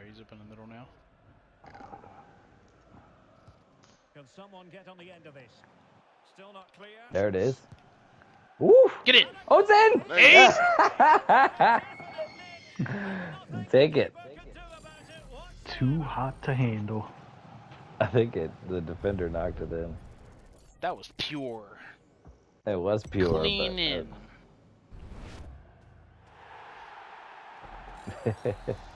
he's up in the middle now. Can someone get on the end of this? Still not clear. There it is. Woo! Get it! Oh, it's in! Hey! Take it. Too hot to handle. I think the defender knocked it in. That was pure. It was pure. Clean in. But,